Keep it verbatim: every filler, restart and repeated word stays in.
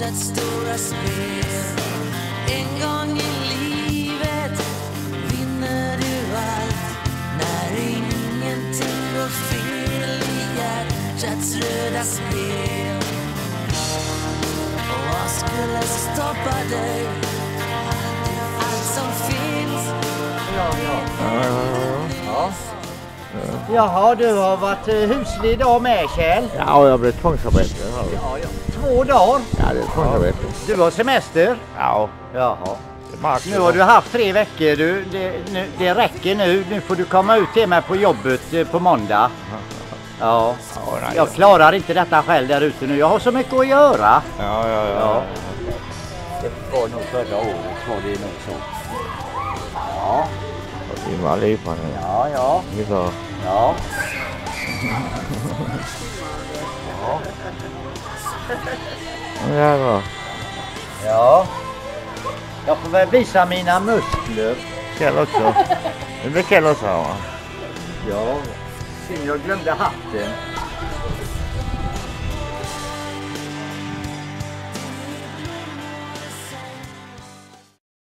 livets stora spel. En gång i livet vinner du allt, när ingenting går fel i hjärtats röda spel. Och vad skulle stoppa dig? Allt som finns. Ja, ja. Ja, ja, Ja. Jaha, du har varit eh, huslig idag med, Kjell. ja. Ja, jag blev tvångsarbete. Ja, ja. Två dagar. Ja, det är tvångsarbete. Du har semester. Ja, Jaha. det märks. Nu har du haft tre veckor. Du, det, nu, det räcker nu. Nu får du komma ut till mig på jobbet eh, på måndag. Ja. Ja, nej, Jag klarar inte detta själv där ute nu. Jag har så mycket att göra. Ja, ja, ja. Ja. Det var nog förra året, var det nog så. Ja, Vi var lipa nu. ja, ja. Vi sa, Ja. Ja. ja, det är bra. Ja. Jag får väl visa mina muskler. Kjell också. Det blir Kjell också, va? Ja. Synd jag glömde hatten.